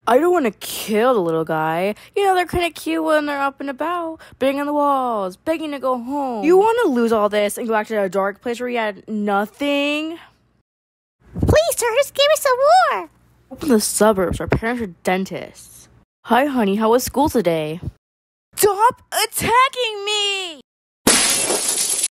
I don't want to kill the little guy. You know, they're kind of cute when they're up and about, banging on the walls, begging to go home. You want to lose all this and go back to a dark place where you had nothing? Please, sir, just give me some more. Open the suburbs. Our parents are dentists. Hi, honey. How was school today? Stop attacking me!